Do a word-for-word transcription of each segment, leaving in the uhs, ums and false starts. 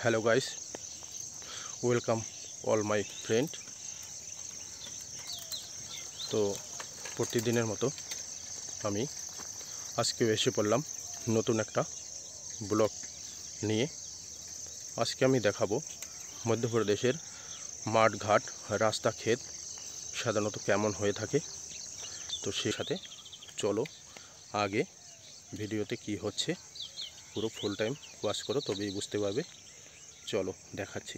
Hello guys, welcome all my friend. তো প্রতিদিনের মতো আমি আজকেও এসে পড়লাম নতুন একটা ব্লগ নিয়ে। আজকে আমি দেখাবো মধ্যপ্রদেশের মাঠ ঘাট রাস্তা ক্ষেত সাধারণত কেমন হয়ে থাকে। তো সেই সাথে চলো আগে ভিডিওতে কি হচ্ছে পুরো ফুল টাইম ওয়াচ করো, তবেই বুঝতে পারবে। চলো দেখাচ্ছি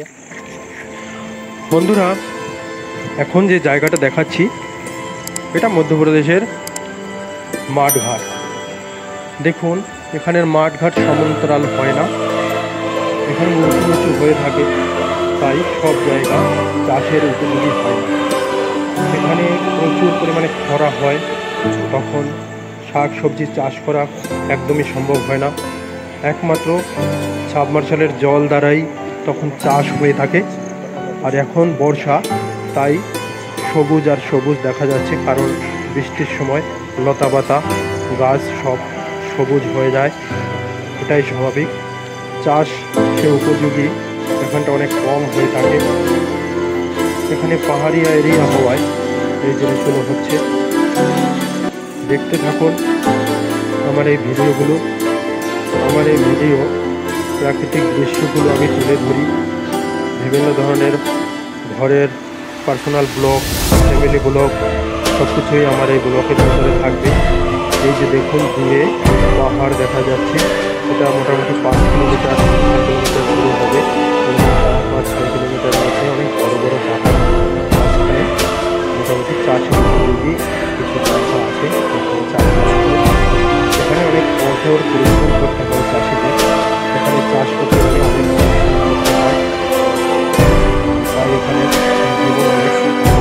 বন্ধুরা। এখন যে জায়গাটা দেখাচ্ছি এটা মধ্যপ্রদেশের মাঠঘাট। দেখুন, এখানের মাঠঘাট সমান্তরাল হয় না, এখানে উঁচু উঁচু হয়ে থাকে, তাই সব জায়গা চাষের উপযোগী হয় না। এখানে প্রচুর পরিমাণে খরা হয়, তখন শাক সবজি চাষ করা একদমই সম্ভব হয় না। একমাত্র সাবমার্শালের জল দ্বারাই তখন চাষ হয়ে থাকে। আর এখন বর্ষা, তাই সবুজ আর সবুজ দেখা যাচ্ছে, কারণ বৃষ্টির সময় লতাপাতা গাছ সব সবুজ হয়ে যায়, এটাই স্বাভাবিক। চাষ সে উপযোগী এখানটা অনেক কম হয়ে থাকে। এখানে পাহাড়িয়া এরিয়া হওয়ায় এই জিনিসগুলো হচ্ছে। দেখতে থাকুন আমার এই ভিডিওগুলো। আমার এই ভিডিও প্রাকৃতিক দৃশ্যগুলো আমি তুলে ধরি। বিভিন্ন ধরনের ঘরের পার্সোনাল ব্লগ, ফ্যামিলি ব্লগ সব কিছুই আমার এই ব্লগের ভিতরে থাকবে। এই যে দেখুন, দূরে পাহাড় দেখা যাচ্ছে, এটা মোটামুটি পাঁচ কিলোমিটার ছয় কিলোমিটার দূরে হবে। চার পাঁচ ছয় কিলোমিটার মধ্যে অনেক বড় বড় পাহাড়। মাঝখানে মোটামুটি চাষের উপযোগী কিছু জায়গা আছে, এখানে চাষবাস করে। এখানে অনেক কঠোর পরিশ্রম করতে হয় চাষিদের। এখানে চাষ করতে গেলে অনেক পরিশ্রম করতে হয়, তাই এখানে জীবন অনেক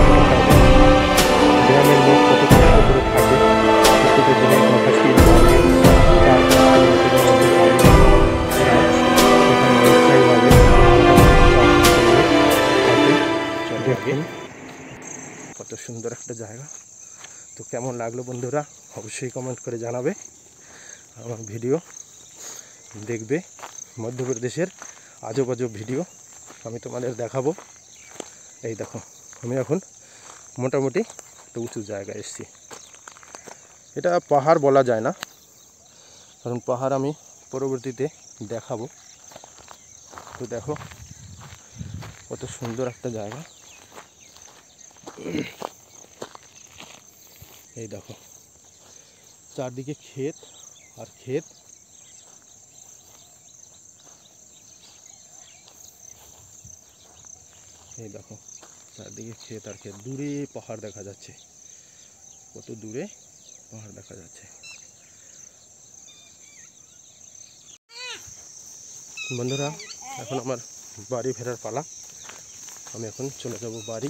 গ্রামের লোক কত কষ্ট করে থাকে প্রত্যেকের দিনের কথা কি গ্রামে চার পাঁচ কিলোমিটারের মধ্যে বাড়ি, সেখানে অস্থায়ীভাবে দেখুন কত সুন্দর একটা জায়গা। তো কেমন লাগলো বন্ধুরা অবশ্যই কমেন্ট করে জানাবে। আমার ভিডিও দেখবে, মধ্যপ্রদেশের আজব আজব ভিডিও আমি তোমাদের দেখাবো। এই দেখো, আমি এখন মোটামুটি একটা উঁচু জায়গায় এসেছি। এটা পাহাড় বলা যায় না, কারণ পাহাড় আমি পরবর্তীতে দেখাবো। তো দেখো কত সুন্দর একটা জায়গা। এই দেখো চারদিকে ক্ষেত আর ক্ষেত। এই দেখো চারদিকে ক্ষেত আর ক্ষেত, দূরে পাহাড় দেখা যাচ্ছে, কত দূরে পাহাড় দেখা যাচ্ছে। বন্ধুরা এখন আমার বাড়ি ফেরার পালা। আমি এখন চলে যাব বাড়ি।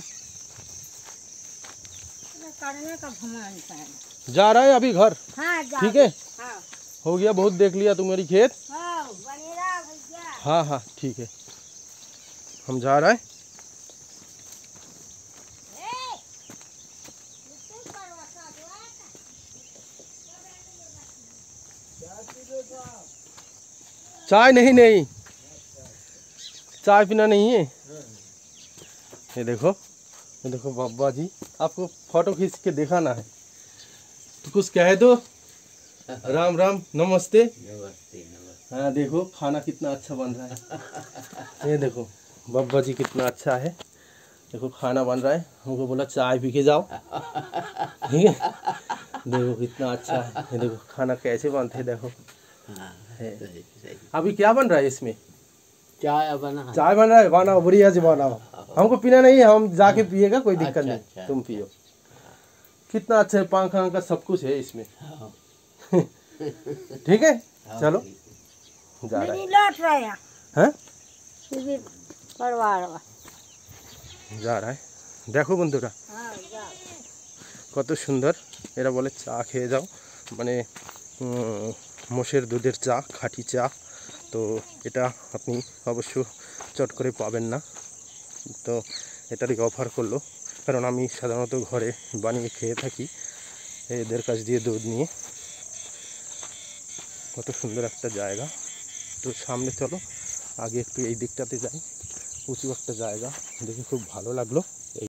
जा रहा है अभी घर? हाँ, ठीक है। हाँ। हो गया, बहुत देख लिया तुम्हारी खेत। हाँ, हाँ हाँ ठीक है, हम जा रहे हैं। चाय नहीं नहीं चाय पीना नहीं है। ये देखो, ये देखो बाबा जी, आपको फोटो खींच के दिखाना है तो कुछ कह दो। राम राम, नमस्ते नमस्ते नमस्ते। हाँ देखो खाना कितना अच्छा बन रहा है। ये देखो बाबा जी कितना अच्छा है, देखो खाना बन रहा है। हमको बोला चाय पी के जाओ, ठीक है। देखो कितना अच्छा है, ये देखो खाना कैसे बनते है, देखो है। अभी क्या बन रहा है इसमें? चाय बना है। चाय बन रहा है, बनाओ बढ़िया से बनाओ। हमको पीना नहीं है, हम जाके पिएगा, कोई दिक्कत अच्छा, नहीं। अच्छा। तुम पियो, कितना अच्छा है, पंखा का सब कुछ है इसमें। ठीक है, चलो जा रहा है। लौट रहे हैं हैं? परिवार जा रहा है। देखो বন্ধুরা কত সুন্দর। এরা বলে চা খেয়ে যাও, মানে মোষের দুধের চা, খাঁটি চা। তো এটা আপনি অবশ্য চট করে পাবেন না, তো এটারই অফার করলো, কারণ আমি সাধারণত ঘরে বানিয়ে খেয়ে থাকি এদের কাছ দিয়ে দুধ নিয়ে। কত সুন্দর একটা জায়গা। তো সামনে চলো আগে একটু এই দিকটাতে যাই, উঁচু একটা জায়গা দেখে খুব ভালো লাগলো।